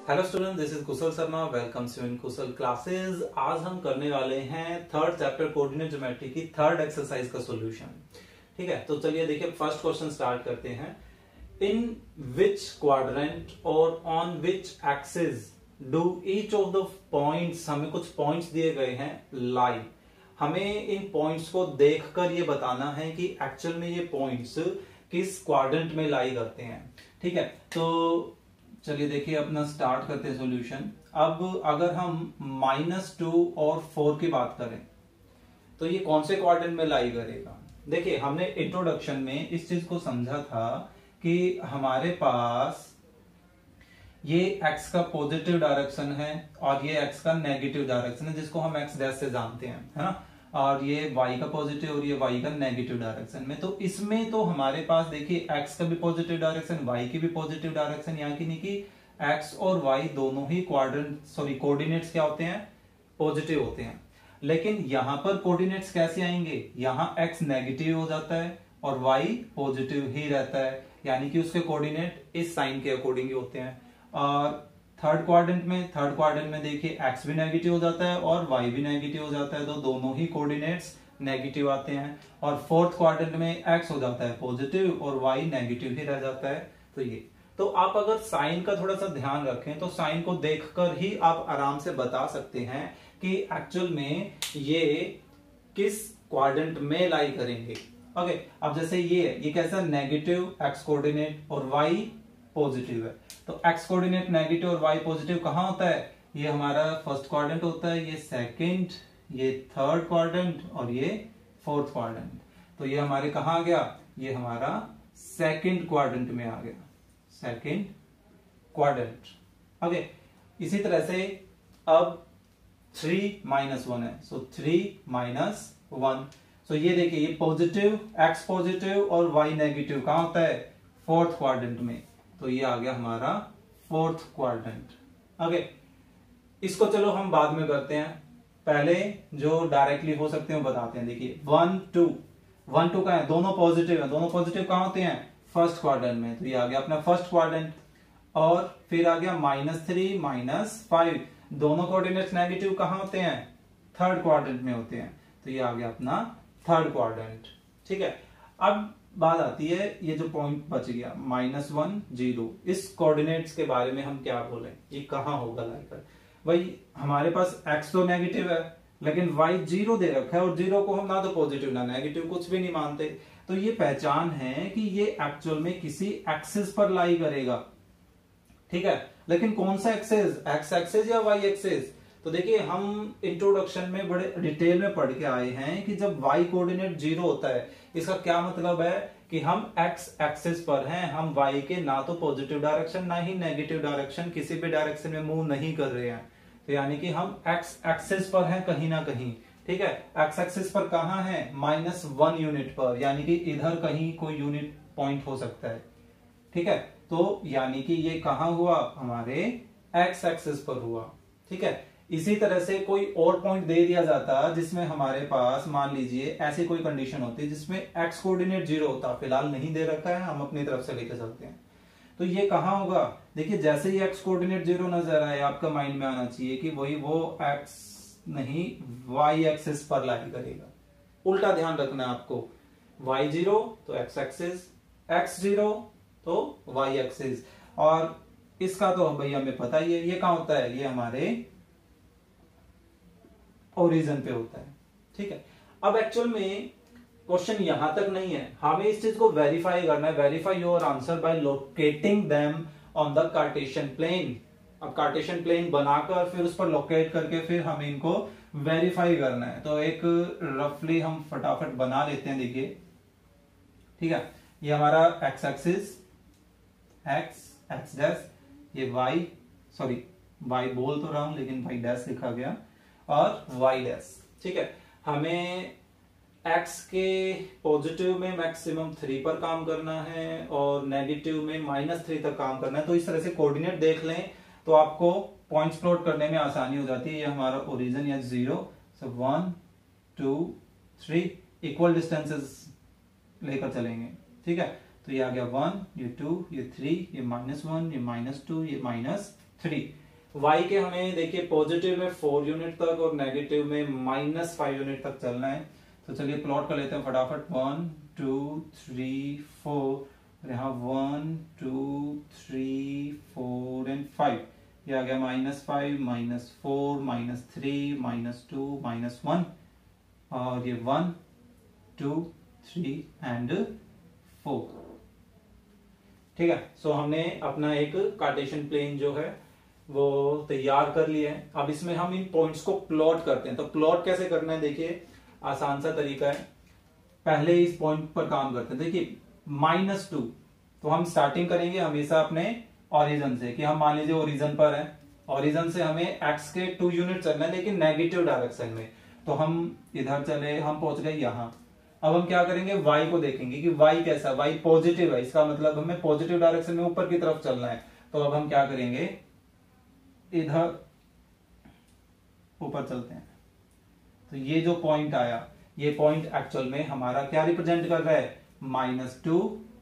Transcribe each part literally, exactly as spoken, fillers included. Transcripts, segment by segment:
Hello student, this is Kushal Sharma. Welcome to in Kushal classes. आज हम करने वाले हैं थर्ड चैप्टर कोऑर्डिनेट ज्योमेट्री की थर्ड एक्सरसाइज का सॉल्यूशन। ठीक है, तो चलिए देखिए फर्स्ट क्वेश्चन स्टार्ट करते हैं। इन विच क्वाड्रेंट और on which axis do each of the points, हमें कुछ पॉइंट्स दिए गए हैं, लाई। हमें इन पॉइंट्स को देखकर ये बताना है कि एक्चुअल में ये पॉइंट्स किस क्वाड्रेंट में लाई करते हैं। ठीक है, तो चलिए देखिए अपना स्टार्ट करते हैं सॉल्यूशन। अब अगर हम माइनस टू और फोर की बात करें तो ये कौन से क्वाड्रेंट में लाई करेगा। देखिए हमने इंट्रोडक्शन में इस चीज को समझा था कि हमारे पास ये x का पॉजिटिव डायरेक्शन है और ये x का नेगेटिव डायरेक्शन है, जिसको हम x डैश से जानते हैं, है ना। और ये y का पॉजिटिव और ये y का नेगेटिव डायरेक्शन में, तो इसमें तो हमारे पास देखिए x का भी पॉजिटिव डायरेक्शन, y की भी पॉजिटिव डायरेक्शन, यहाँ की नहीं कि x और y दोनों ही क्वाड्रेंट सॉरी कोऑर्डिनेट्स क्या होते हैं, पॉजिटिव होते हैं। लेकिन यहाँ पर कोऑर्डिनेट्स कैसे आएंगे, यहाँ x नेगेटिव हो जाता है और y पॉजिटिव ही रहता है, यानी कि उसके कोऑर्डिनेट इस साइन के अकॉर्डिंग ही होते हैं। और थर्ड क्वाड्रेंट में थर्ड क्वाड्रेंट में देखिए x भी नेगेटिव हो जाता है और y भी नेगेटिव हो जाता है, तो दोनों ही कोऑर्डिनेट्स नेगेटिव आते हैं। और फोर्थ क्वाड्रेंट में x हो जाता है पॉजिटिव और y नेगेटिव ही रह जाता है। तो ये तो आप अगर साइन का थोड़ा सा ध्यान रखें तो साइन को देखकर ही आप आराम से बता सकते हैं कि एक्चुअल में ये किस क्वाड्रेंट में लाई करेंगे। ओके, अब जैसे ये ये कैसा नेगेटिव x कोऑर्डिनेट और y पॉजिटिव है, तो x कोऑर्डिनेट नेगेटिव और y पॉजिटिव कहां होता है, ये हमारा फर्स्ट क्वाड्रेंट होता है, ये सेकंड, ये थर्ड क्वाड्रेंट और ये फोर्थ क्वाड्रेंट। तो ये हमारे कहां आ गया, ये हमारा सेकंड क्वाड्रेंट में आ गया, सेकंड क्वाड्रेंट। ओके, इसी तरह से अब थ्री माइनस वन है, so three minus one. So ये देखिए ये पॉजिटिव x पॉजिटिव और y नेगेटिव कहां होता है, फोर्थ क्वाड्रेंट में, तो ये आ गया हमारा फोर्थ क्वाड्रेंट। ओके, इसको चलो हम बाद में करते हैं, पहले जो डायरेक्टली हो सकते हैं वो बताते हैं। देखिए वन टू वन टू का है, दोनों पॉजिटिव है, दोनों पॉजिटिव कहां होते हैं, फर्स्ट क्वाड्रेंट में, तो ये आ गया अपना फर्स्ट क्वाड्रेंट। और फिर आ गया माइनस थ्री माइनस फाइव, दोनों कोऑर्डिनेट्स नेगेटिव कहां होते हैं, थर्ड क्वाड्रेंट में होते हैं, तो ये आ गया अपना थर्ड क्वाड्रेंट। ठीक है, अब बात आती है ये जो पॉइंट बच गया माइनस वन जीरो, इस कोऑर्डिनेट्स के बारे में हम क्या बोले, ये कहां होगा लाइकर। भाई हमारे पास x तो नेगेटिव है लेकिन y जीरो दे रखा है और जीरो को हम ना तो पॉजिटिव ना नेगेटिव कुछ भी नहीं मानते, तो ये पहचान है कि ये एक्चुअल में किसी एक्सिस पर लाई करेगा। ठीक है, लेकिन कौन सा एक्सिस, x एक्सिस या y एक्सिस। तो देखिए हम इंट्रोडक्शन में बड़े डिटेल में पढ़ के आए हैं कि जब y कोऑर्डिनेट जीरो होता है, इसका क्या मतलब है कि हम x एक्सिस पर हैं, हम y के ना तो पॉजिटिव डायरेक्शन ना ही नेगेटिव डायरेक्शन, किसी भी डायरेक्शन में मूव नहीं कर रहे हैं, तो यानी कि हम x एक्सिस पर हैं कहीं ना कहीं। ठीक है, x एक्सिस पर कहां है, माइनस वन यूनिट पर, यानी कि इधर कहीं कोई यूनिट पॉइंट हो सकता है। ठीक है, तो यानी कि ये कहां हुआ, हमारे x एक्सिस पर हुआ। ठीक है, इसी तरह से कोई और पॉइंट दे दिया जाता जिसमें हमारे पास मान लीजिए ऐसी कोई कंडीशन होती जिसमें x कोऑर्डिनेट जीरो होता, फिलहाल नहीं दे रखा है, हम अपनी तरफ से लेकर चलते हैं, तो ये कहां होगा। देखिए जैसे ही x कोऑर्डिनेट जीरो नजर आए आपका माइंड में आना चाहिए कि वही वो x नहीं y एक्सिस पर लाई करेगा। उल्टा ध्यान रखना है आपको, y जीरो तो x एक्सिस, x जीरो तो y एक्सिस, और इसका तो भैया हमें पता ही है ये कहां होता है, ये हमारे ओरिजिन पे होता है। ठीक है, अब एक्चुअल में क्वेश्चन यहां तक नहीं है, हमें इस चीज को वेरीफाई करना है। Verify your answer by locating them on the Cartesian plane. अब कार्टेशियन प्लेन बनाकर फिर उस पर लोकेट करके फिर हमें इनको वेरीफाई करना है, तो एक रफली हम फटाफट बना लेते हैं। देखिए ठीक है, ये हमारा X axis, X X dash, ये वाई सॉरी वाई बोल तो रहा हूं लेकिन वाई डैश लिखा गया, और y डैश। ठीक है, हमें x के पॉजिटिव में मैक्सिमम थ्री पर काम करना है और नेगेटिव में माइनस थ्री तक काम करना है, तो इस तरह से कोऑर्डिनेट देख लें तो आपको पॉइंट्स प्लॉट करने में आसानी हो जाती है। ये हमारा ओरिजिन या zero, so one two three equal distances लेकर चलेंगे। ठीक है, तो ये आ गया वन, ये टू, ये थ्री, ये माइनस वन, ये माइनस टू, ये माइनस थ्री। वाई के हमें देखिए पॉजिटिव में फोर यूनिट तक और नेगेटिव में माइनस फाइव यूनिट तक चलना है। तो चलिए प्लॉट कर लेते हैं फटाफट। वन टू थ्री फोर, यहाँ one two three four and five, ये आ गया minus five, minus four, minus three, minus two, minus one, और ये one two three and four. ठीक है, सो हमने अपना एक कार्टेशियन प्लेन जो है वो तैयार कर लिया है। अब इसमें हम इन पॉइंट्स को प्लॉट करते हैं। तो प्लॉट कैसे करना है, देखिए आसान सा तरीका है। पहले इस पॉइंट पर काम करते हैं। देखिए माइनस टू, तो हम स्टार्टिंग करेंगे हमेशा अपने ओरिजिन से, कि हम मान लीजिए ओरिजिन पर है, ओरिजिन से हमें एक्स के टू यूनिट चलना है लेकिन नेगेटिव डायरेक्शन में। तो हम इधर चले, हम पहुंच गए यहां। अब हम क्या करेंगे, y को देखेंगे कि y कैसा, y पॉजिटिव है, इसका मतलब हमें पॉजिटिव डायरेक्शन में ऊपर की तरफ चलना है। तो अब हम क्या करेंगे, इधर ऊपर चलते हैं। तो ये जो पॉइंट आया, ये पॉइंट एक्चुअल में हमारा क्या रिप्रेजेंट कर रहा है, माइनस टू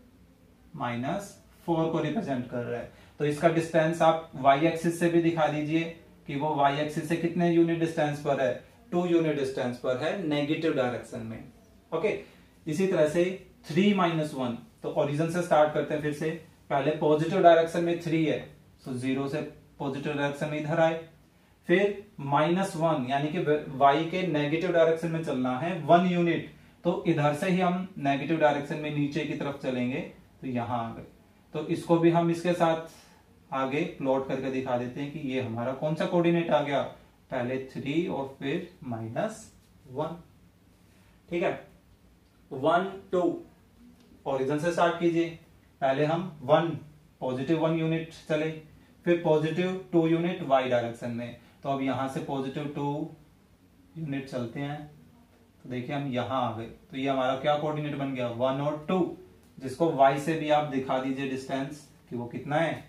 माइनस फोर को रिप्रेजेंट कर रहा है। तो इसका डिस्टेंस आप y एक्सिस से भी दिखा दीजिए कि वो y एक्सिस से कितने यूनिट डिस्टेंस पर है, टू यूनिट डिस्टेंस पर है नेगेटिव डायरेक्शन में। Okay okay. इसी तरह से थ्री माइनस वन, तो ओरिजिन से स्टार्ट करते हैं फिर से। पहले पॉजिटिव डायरेक्शन में थ्री है, तो जीरो से पॉजिटिव डायरेक्शन में इधर आए। फिर माइनस वन, यानी कि y के नेगेटिव डायरेक्शन में चलना है वन यूनिट, तो इधर से ही हम नेगेटिव डायरेक्शन में नीचे की तरफ चलेंगे, तो यहां आ गए। तो इसको भी हम इसके साथ आगे प्लॉट करके दिखा देते हैं कि ये हमारा कौन सा कोऑर्डिनेट आ गया, पहले थ्री और फिर माइनस वन। ठीक है, वन टू ओरिजिन से स्टार्ट कीजिए। पहले हम वन पॉजिटिव वन यूनिट चले, फिर positive two unit Y direction में। तो अब यहां से पॉजिटिव टू यूनिट चलते हैं, तो देखिए हम यहां आ गए। तो ये हमारा क्या कोऑर्डिनेट बन गया, वन और टू, जिसको वाई से भी आप दिखा दीजिए डिस्टेंस कि वो कितना है,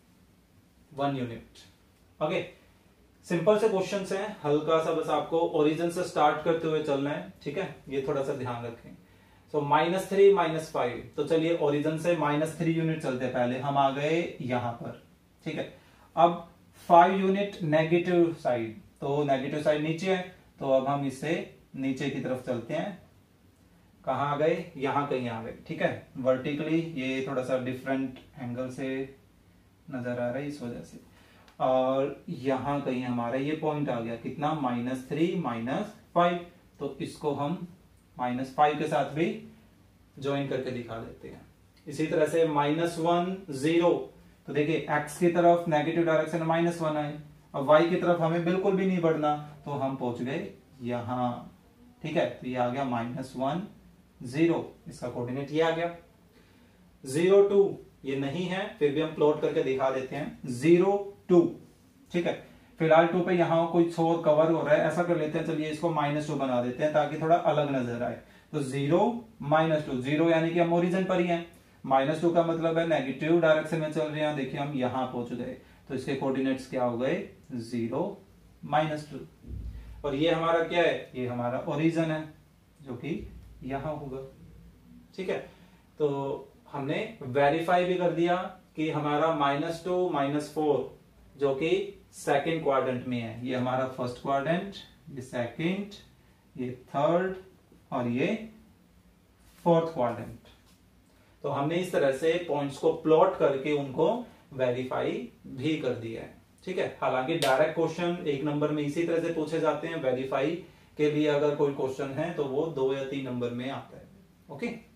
वन यूनिट। ओके, सिंपल से क्वेश्चंस हैं, हल्का सा बस आपको ओरिजिन से स्टार्ट करते हुए चलना है। ठीक है, ये थोड़ा सा ध्यान रखें। So minus three minus five, तो चलिए ओरिजिन से माइनस थ्री यूनिट चलते हैं। पहले हम आ गए यहां पर। ठीक है, अब फाइव यूनिट नेगेटिव साइड, तो नेगेटिव साइड नीचे है, तो अब हम इससे नीचे की तरफ चलते हैं। कहां आ गए, यहां कहीं आ गए। ठीक है, वर्टिकली ये थोड़ा सा डिफरेंट एंगल से नजर आ रहा है इस वजह से। और यहां कहीं हमारा ये पॉइंट आ गया, कितना, माइनस थ्री माइनस फाइव। तो इसको हम माइनस फाइव के साथ भी ज्वाइन करके दिखा देते हैं। इसी तरह से माइनस वन जीरो, तो देखिए एक्स की तरफ नेगेटिव डायरेक्शन में माइनस वन आए, और वाई की तरफ हमें बिल्कुल भी नहीं बढ़ना, तो हम पहुंच गए यहां। ठीक है, तो ये आ गया माइनस वन जीरो, इसका कोऑर्डिनेट ये आ गया। जीरो टू ये नहीं है, फिर भी हम प्लॉट करके दिखा देते हैं। जीरो टू, ठीक है, फिलहाल टू पे यहाँ कुछ और कवर हो रहा है, ऐसा कर लेते हैं, चलिए इसको माइनस टू बना देते हैं ताकि थोड़ा अलग नजर आए। तो जीरो माइनस टू, जीरो यानी कि हम ओरिजिन पर ही हैं, माइनस टू का मतलब है नेगेटिव डायरेक्शन में चल रहे हैं। देखिए हम यहां पहुंच गए, तो इसके कोऑर्डिनेट्स क्या हो गए, जीरो माइनस टू। और ये हमारा क्या है, ये हमारा ओरिजिन है जो कि यहां होगा। ठीक है, तो हमने वेरीफाई भी कर दिया कि हमारा माइनस टू माइनस फोर जो कि सेकेंड क्वाड्रेंट में है, ये हमारा फर्स्ट क्वाड्रेंट, ये सेकेंड, ये थर्ड और ये फोर्थ क्वाड्रेंट। तो हमने इस तरह से पॉइंट्स को प्लॉट करके उनको वेरीफाई भी कर दिया है। ठीक है, हालांकि डायरेक्ट क्वेश्चन एक नंबर में इसी तरह से पूछे जाते हैं, वेरीफाई के लिए अगर कोई क्वेश्चन है तो वो दो या तीन नंबर में आता है। ओके।